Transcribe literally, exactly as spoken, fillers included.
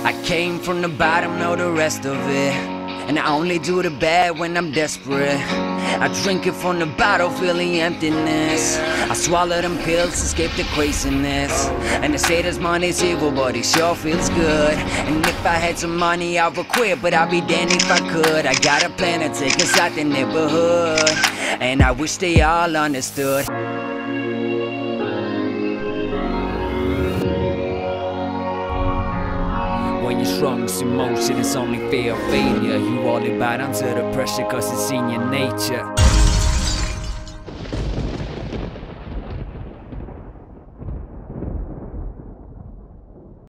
I came from the bottom, know the rest of it, and I only do the bad when I'm desperate. I drink it from the bottle, feel the emptiness. I swallow them pills, escape the craziness. And they say this money's evil, but it sure feels good. And if I had some money, I would quit, but I'd be damned if I could. I got a plan to take us out the neighborhood, and I wish they all understood. When your strongest emotion is only fear of failure, you all it bite under the pressure cause it's in your nature.